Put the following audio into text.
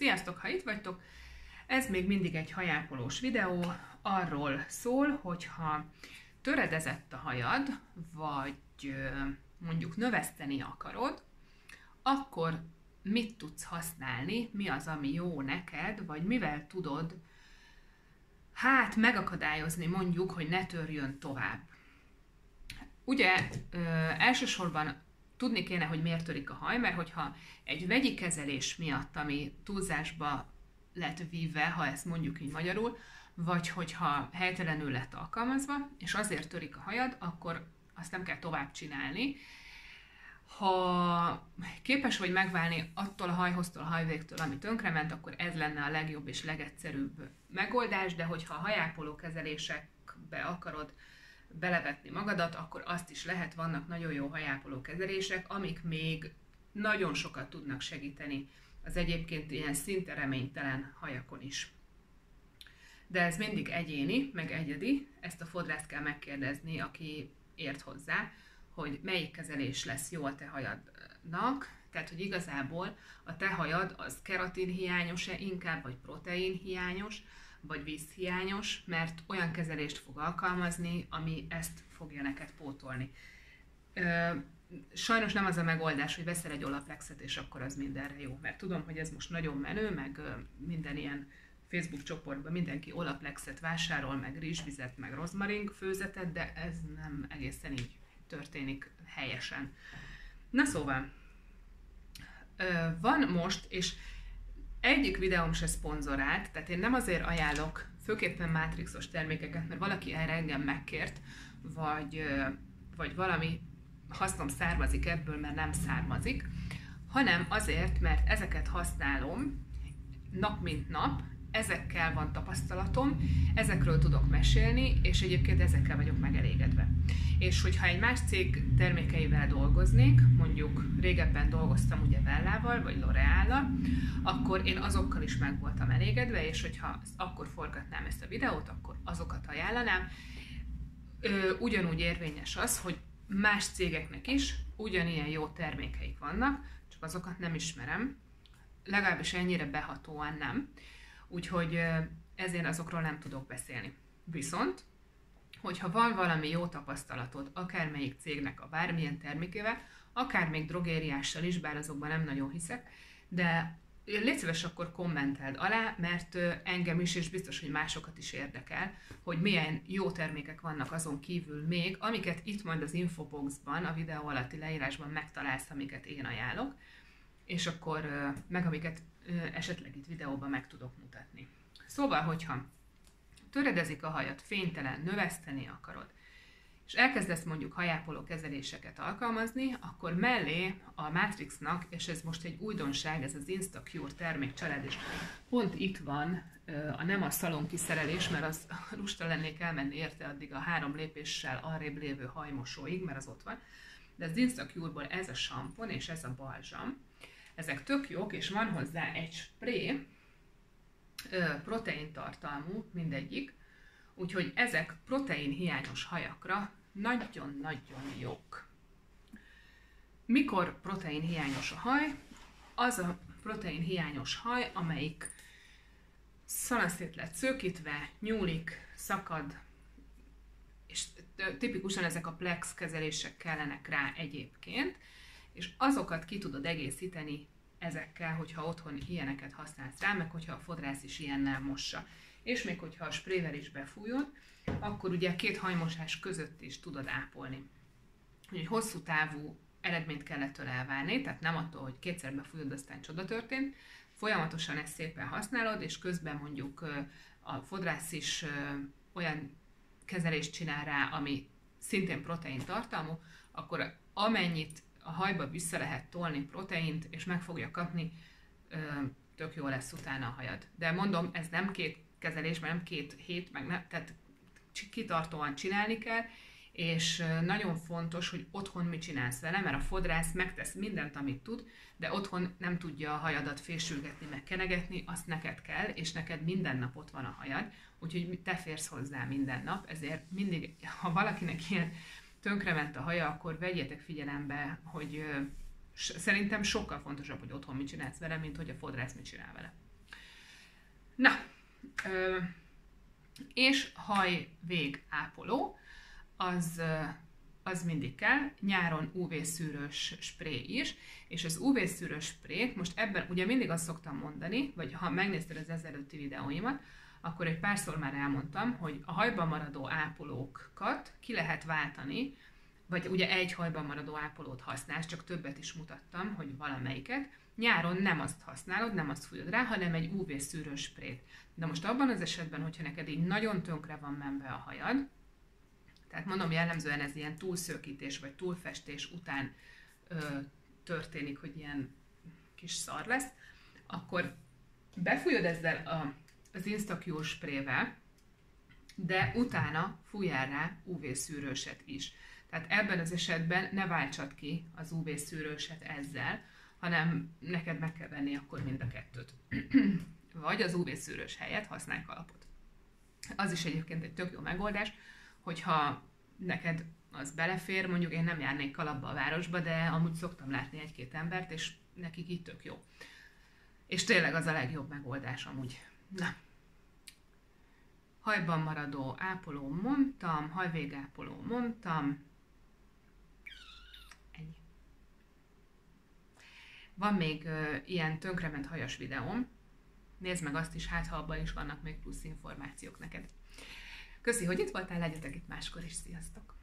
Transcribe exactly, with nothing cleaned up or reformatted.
Sziasztok, ha itt vagytok! Ez még mindig egy hajápolós videó, arról szól, hogyha töredezett a hajad, vagy mondjuk növeszteni akarod, akkor mit tudsz használni, mi az, ami jó neked, vagy mivel tudod hát megakadályozni mondjuk, hogy ne törjön tovább. Ugye ö, elsősorban tudni kéne, hogy miért törik a haj, mert hogyha egy vegyi kezelés miatt, ami túlzásba lett vívve, ha ezt mondjuk így magyarul, vagy hogyha helytelenül lett alkalmazva, és azért törik a hajad, akkor azt nem kell tovább csinálni. Ha képes vagy megválni attól a hajhoztól, a hajvégtől, ami tönkrement, akkor ez lenne a legjobb és legegyszerűbb megoldás, de hogyha a hajápoló kezelésekbe akarod belevetni magadat, akkor azt is lehet, vannak nagyon jó hajápoló kezelések, amik még nagyon sokat tudnak segíteni az egyébként ilyen szinte reménytelen hajakon is. De ez mindig egyéni, meg egyedi, ezt a fodrászt kell megkérdezni, aki ért hozzá, hogy melyik kezelés lesz jó a te hajadnak, tehát hogy igazából a te hajad az keratin hiányos-e inkább, vagy protein hiányos, vagy vízhiányos, mert olyan kezelést fog alkalmazni, ami ezt fogja neked pótolni. Sajnos nem az a megoldás, hogy veszel egy Olaplexet, és akkor az mindenre jó, mert tudom, hogy ez most nagyon menő, meg minden ilyen Facebook csoportban mindenki Olaplexet vásárol, meg rizsvizet, meg rozmaring főzetet, de ez nem egészen így történik helyesen. Na szóval, van most, és egyik videóm se szponzorált, tehát én nem azért ajánlok főképpen mátrixos termékeket, mert valaki erre engem megkért, vagy, vagy valami hasznom származik ebből, mert nem származik, hanem azért, mert ezeket használom nap mint nap, ezekkel van tapasztalatom, ezekről tudok mesélni, és egyébként ezekkel vagyok megelégedve. És hogyha egy más cég termékeivel dolgoznék, mondjuk régebben dolgoztam ugye Vellával, vagy L'Oreallal, akkor én azokkal is meg voltam elégedve, és hogyha akkor forgatnám ezt a videót, akkor azokat ajánlanám. Ö, ugyanúgy érvényes az, hogy más cégeknek is ugyanilyen jó termékeik vannak, csak azokat nem ismerem, legalábbis ennyire behatóan nem. Úgyhogy ezért azokról nem tudok beszélni. Viszont, hogyha van valami jó tapasztalatod, akármelyik cégnek a bármilyen termékével, akár még drogériással is, bár azokban nem nagyon hiszek, de légy szíves, akkor kommenteld alá, mert engem is, és biztos, hogy másokat is érdekel, hogy milyen jó termékek vannak azon kívül még, amiket itt majd az infoboxban, a videó alatti leírásban megtalálsz, amiket én ajánlok, és akkor meg amiket esetleg itt videóban meg tudok mutatni. Szóval, hogyha töredezik a hajad, fénytelen, növeszteni akarod, és elkezdesz mondjuk hajápoló kezeléseket alkalmazni, akkor mellé a Matrixnak, és ez most egy újdonság, ez az InstaCure termékcsalád, és pont itt van a nem a szalon kiszerelés, mert az lusta lennék elmenni érte addig a három lépéssel arrébb lévő hajmosóig, mert az ott van, de az InstaCure-ból ez a sampon és ez a balzsam, ezek tök jók, és van hozzá egy spré, proteintartalmú mindegyik, úgyhogy ezek proteinhiányos hajakra nagyon-nagyon jók. Mikor proteinhiányos a haj? Az a proteinhiányos haj, amelyik szanaszét lett szőkítve, nyúlik, szakad, és tipikusan ezek a plex kezelések kellenek rá egyébként, és azokat ki tudod egészíteni ezekkel, hogyha otthon ilyeneket használsz rá, meg hogyha a fodrász is ilyennel mossa. És még hogyha a sprével is befújod, akkor ugye két hajmosás között is tudod ápolni. Úgyhogy hosszú távú eredményt kell ettől elvárni, tehát nem attól, hogy kétszer befújod, aztán csoda történt, folyamatosan ezt szépen használod, és közben mondjuk a fodrász is olyan kezelést csinál rá, ami szintén protein tartalmú, akkor amennyit a hajba vissza lehet tolni proteint, és meg fogja kapni, tök jó lesz utána a hajad. De mondom, ez nem két kezelés, mert nem két hét, meg nem, tehát kitartóan csinálni kell, és nagyon fontos, hogy otthon mit csinálsz vele, mert a fodrász megtesz mindent, amit tud, de otthon nem tudja a hajadat fésülgetni, meg kenegetni, azt neked kell, és neked minden nap ott van a hajad, úgyhogy te férsz hozzá minden nap, ezért mindig, ha valakinek ilyen tönkrement a haja, akkor vegyétek figyelembe, hogy ö, szerintem sokkal fontosabb, hogy otthon mit csinálsz vele, mint hogy a fodrász mit csinál vele. Na, ö, és hajvég ápoló, az, az mindig kell, nyáron ú vé-szűrős spré is, és az ú vé-szűrős sprét, most ebben ugye mindig azt szoktam mondani, vagy ha megnézted az ezelőtti videóimat, akkor egy párszor már elmondtam, hogy a hajban maradó ápolókat ki lehet váltani, vagy ugye egy hajban maradó ápolót használsz, csak többet is mutattam, hogy valamelyiket. Nyáron nem azt használod, nem azt fújod rá, hanem egy ú vé-szűrős sprét. De most abban az esetben, hogyha neked így nagyon tönkre van menve a hajad, tehát mondom, jellemzően ez ilyen túlszőkítés vagy túlfestés után ö, történik, hogy ilyen kis szar lesz, akkor befújod ezzel a, az Instacure sprével, de utána fújjál rá ú vé-szűrőset is. Tehát ebben az esetben ne váltsad ki az ú vé-szűrőset ezzel, hanem neked meg kell venni akkor mind a kettőt. Vagy az ú vé-szűrős helyett használj kalapot. Az is egyébként egy tök jó megoldás, hogyha neked az belefér, mondjuk én nem járnék kalapba a városba, de amúgy szoktam látni egy-két embert, és nekik így tök jó. És tényleg az a legjobb megoldás amúgy. Na. Hajban maradó ápoló mondtam, hajvégápoló mondtam. Ennyi. Van még uh, ilyen tönkrement hajas videóm. Nézd meg azt is, hát ha abban is vannak még plusz információk neked. Köszi, hogy itt voltál, legyetek itt máskor is, sziasztok!